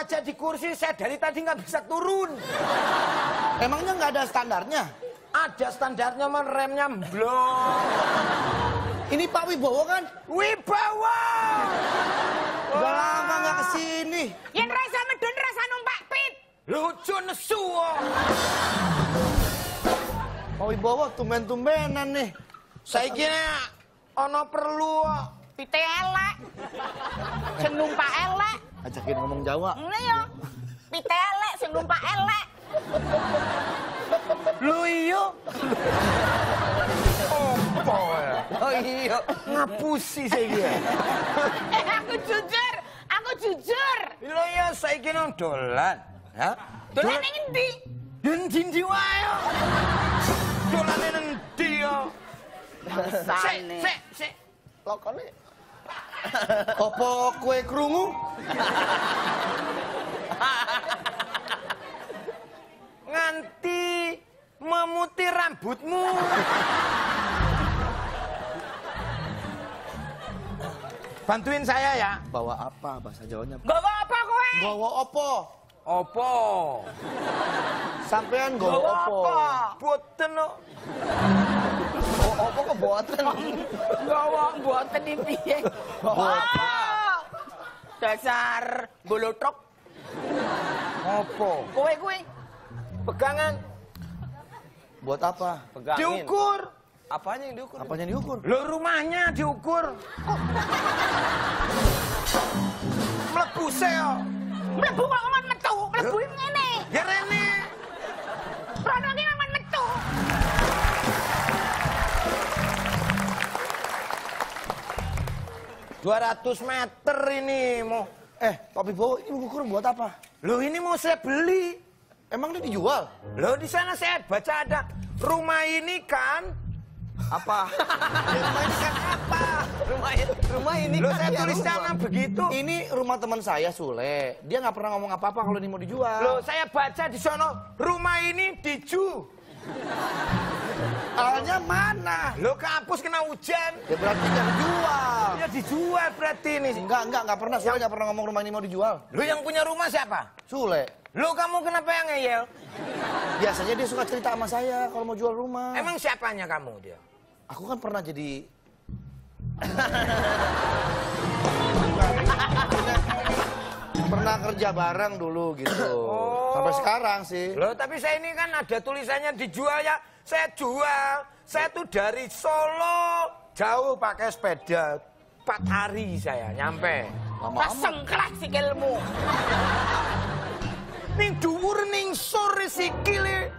aja di kursi, saya dari tadi nggak bisa turun. Emangnya nggak ada standarnya? Ada standarnya, man, remnya blok. Ini Pak Wibowo kan? Wibowo! Udah lama nggak kesini. Yen rasa medun rasa numpak pit. Lucu nesu. Pak Wibowo tumben-tumbenan nih. Saya kira ono perlu. Pite elek. Sing numpak elek. Ajakin ngomong Jawa. Ngene ya. Pite elek sing numpak elek. Lu iyo. Opo ya? Oh iya. Ngapusi saya kira. Aku jujur. Aku jujur. Lo ya saya kira dolan. Ya? Dolan ning endi? Ndi wae. Dolan ning ndi yo? Sik. Lokone. Opo kue krungu? Nganti memutih rambutmu. Bantuin saya ya. Bawa apa bahasa Jawanya? Gawa apa kowe? Bawa opo? Opo? Sampean bawa opo? Boten no. Opo kok boten? Gawa mboten iki piye? Bawa Dasar bolotok. Opo? Kowe kuwi Pegangan. Buat apa? Pegangin. Diukur. Apanya yang diukur? Apanya yang diukur? Lo rumahnya diukur. Mlebu seo. mlebu kok ngomong metu, mlebu ngene. Ya rene. Rono ki ngomong metu. ...200 meter ini mau. Pak Wibowo ini ukur buat apa? Loh ini mau saya beli. Emang ini dijual? Loh di sana saya baca ada rumah ini kan Apa? Rumah ini kan apa? Rumah ini Loh kan saya ya tulis rumah. sana begitu. Ini rumah teman saya Sule. Dia nggak pernah ngomong apa-apa kalau ini mau dijual. Loh saya baca di sono rumah ini diju. Alnya mana? Loh kehapus kena hujan. Ya berarti nggak dijual. Ya dijual berarti ini. Nggak pernah. Sule nggak pernah ngomong rumah ini mau dijual. Loh yang punya rumah siapa? Sule. Loh kamu kenapa yang ngeyel? Biasanya dia suka cerita sama saya kalau mau jual rumah. Emang siapanya kamu dia? Aku kan pernah jadi... pernah kerja bareng dulu gitu. Sampai sekarang sih. Loh tapi saya ini kan ada tulisannya dijual ya. Saya jual. Saya tuh dari Solo jauh pakai sepeda. 4 hari saya nyampe. Lama amat. Sengklek sikilmu. Ning dhuwur ning sore sikile.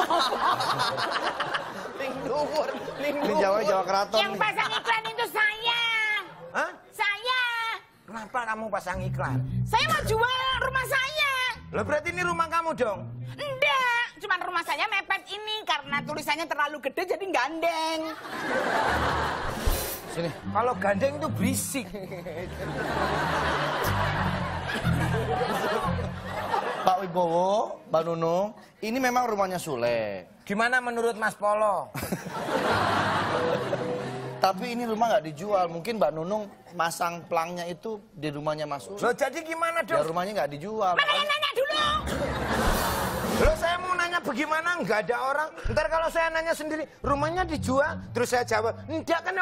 Ning dhuwur. Ini Jawa Keraton. Yang pasang iklan itu saya. Hah? Saya. Kenapa kamu pasang iklan? Saya mau jual rumah saya. Loh berarti ini rumah kamu dong? Enggak, cuman rumah saya mepet ini karena tulisannya terlalu gede jadi gandeng. Sini. Kalau gandeng itu berisik. Pak Wibowo, Mbak Nunung, ini memang rumahnya Sule. Gimana menurut Mas Polo? Tapi ini rumah nggak dijual. Mungkin Mbak Nunung masang pelangnya itu di rumahnya Mas Sule. Loh jadi gimana Ya dong? rumahnya nggak dijual. Makanya nanya dulu. Loh saya mau nanya bagaimana nggak ada orang. Ntar kalau saya nanya sendiri rumahnya dijual, terus saya jawab enggak kan.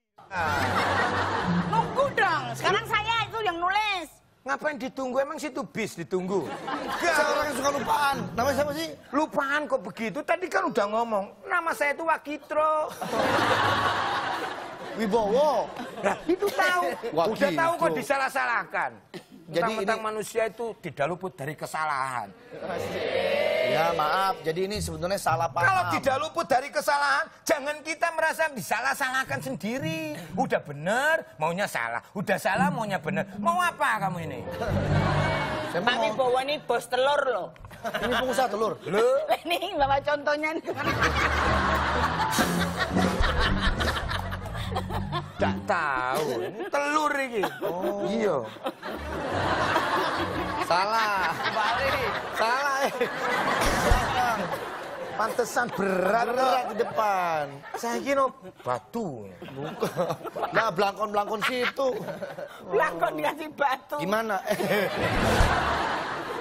Nunggu dong, sekarang saya itu yang nulis. Ngapain ditunggu? Emang situ bis ditunggu? Saya orang yang suka lupaan. Namanya siapa sih? Lupaan kok begitu? Tadi kan udah ngomong. Nama saya itu Wakitro. Wibowo. Nah itu tahu. Udah Wakitro. tahu kok disalah-salahkan. Jadi Tentang ini- manusia itu tidak luput dari kesalahan. Ya maaf, jadi ini sebetulnya salah paham. Kalau tidak luput dari kesalahan, jangan kita merasa disalah-salahkan sendiri. Udah bener, maunya salah. Udah salah, maunya bener. Mau apa kamu ini? Saya Pak mau... Wibowo ini bos telur loh. Ini pengusaha telur. Loh, Ini bapak contohnya nih. tak tahu. Ini telur ini. Oh. Iya. Salah. Balik. Salah. Belakang. Pantesan berat. Berat di depan. Saya kira batu. Bukan. Nah, belangkon-belangkon situ. Belakon dikasih batu. Gimana?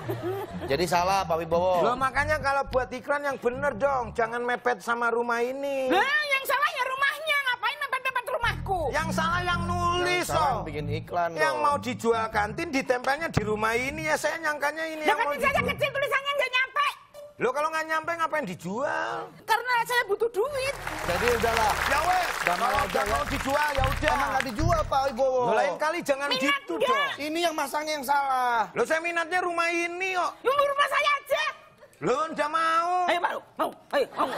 Jadi salah Pak Wibowo. Loh makanya kalau buat iklan yang bener dong, jangan mepet sama rumah ini. Nah, yang salah ya rumahnya, ngapain mepet-mepet rumahku? Yang salah yang nulis, Salah oh. bikin iklan Yang dong. mau dijual kantin ditempelnya di rumah ini ya, saya nyangkanya ini Ya yang kan mau saja dijual. kecil tulisannya nggak nyampe. Loh kalau nggak nyampe ngapain dijual? Karena saya butuh duit. Jadi udahlah. Ya wes, Damai kalau aja udah ya. mau dijual ya udah. Emang nggak dijual Pak Wibowo. Loh, lain kali jangan Minat gitu nggak? dong. Ini yang masangnya yang salah. Loh saya minatnya rumah ini kok. Yang di rumah saya aja. Loh udah mau. Ayo baru, mau, ayo, mau.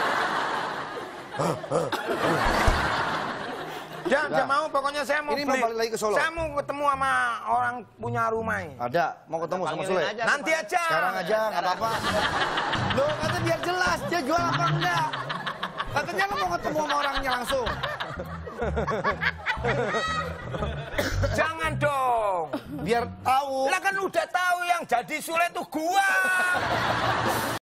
Jangan mau, pokoknya saya mau Ini mau beli. balik lagi ke Solo. Saya mau ketemu sama orang punya rumah ini. Ada, mau ketemu sama Sule. Nanti aja. Sekarang aja, nggak apa-apa. Loh, kata biar jelas, dia jual apa enggak. Katanya lo mau ketemu sama orangnya langsung. Jangan dong. Biar tahu. Lah kan udah tahu yang jadi Sule itu gua.